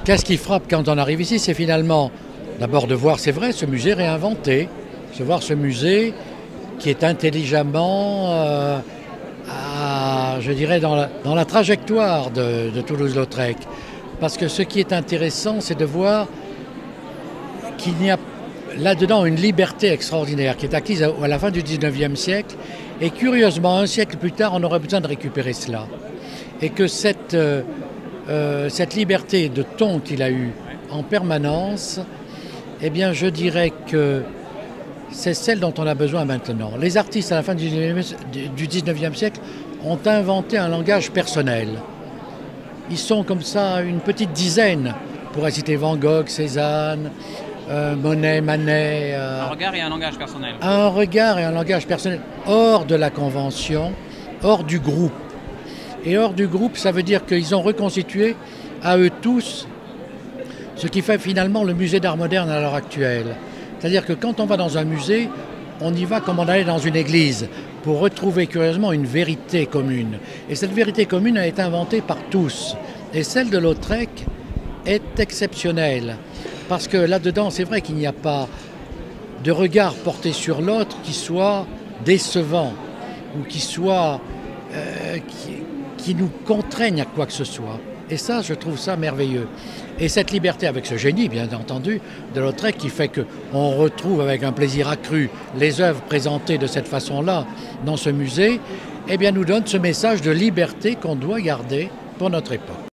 Qu'est-ce qui frappe quand on arrive ici? C'est finalement d'abord de voir, c'est vrai, ce musée réinventé, de voir ce musée qui est intelligemment, je dirais, dans la trajectoire de Toulouse-Lautrec. Parce que ce qui est intéressant, c'est de voir qu'il y a là-dedans une liberté extraordinaire qui est acquise à la fin du 19e siècle. Et curieusement, un siècle plus tard, on aurait besoin de récupérer cela. Et que cette liberté de ton qu'il a eue en permanence, eh bien, je dirais que c'est celle dont on a besoin maintenant. Les artistes, à la fin du 19e siècle, ont inventé un langage personnel. Ils sont comme ça une petite dizaine. On pourrait citer Van Gogh, Cézanne, Monet, Manet. Un regard et un langage personnel. Un regard et un langage personnel hors de la convention, hors du groupe. Et hors du groupe, ça veut dire qu'ils ont reconstitué à eux tous ce qui fait finalement le musée d'art moderne à l'heure actuelle. C'est-à-dire que quand on va dans un musée, on y va comme on allait dans une église, pour retrouver curieusement une vérité commune. Et cette vérité commune a été inventée par tous. Et celle de Lautrec est exceptionnelle. Parce que là-dedans, c'est vrai qu'il n'y a pas de regard porté sur l'autre qui soit décevant, ou qui soit... qui nous contraignent à quoi que ce soit. Et ça, je trouve ça merveilleux. Et cette liberté avec ce génie, bien entendu, de Lautrec, qui fait qu'on retrouve avec un plaisir accru les œuvres présentées de cette façon-là dans ce musée, eh bien, nous donne ce message de liberté qu'on doit garder pour notre époque.